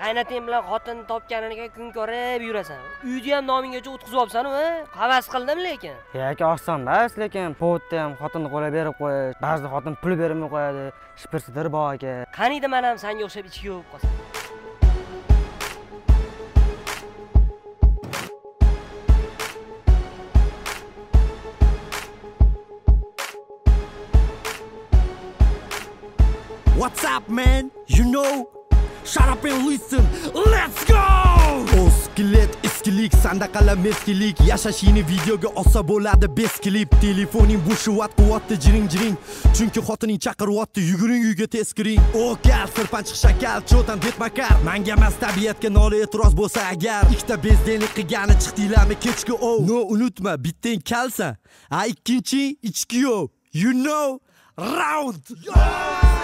Qaynating bilan xotin topganiga kun ko'rib yurasan. Uyni ham nominggacha o'tkazib olsan-ku, havas qildim lekin. Yoki osonda, lekin povotda ham xotinni qo'yib berib qo'yish, ba'zi xotin pul bermay qo'yadi, shpirsidir bor ekan. Qaniydi men ham senga o'xshab ichki yuvib qolsam. What's up, man? You know? Shut up and listen. Let's go! Oskelet, eskilik, sandaqala meskilik. Yashashini videoga olsa bo'ladi bes klip. Telefoning bo'shyapti, quvvatda jiring-jiring. Chunki xotining chaqiryapti, yuguring uyga tez kiring. O gal, sirpanchiq shakal, cho'tan detmakar. Menga emas tabiatga nola e'tiroz bo'lsa agar. Ikkita bezdenlik qilgani chiqdinglarmi kechki ov. No, unutma, bittang kalsan. A ikkinchi ichki yov. You know? Round! Yo!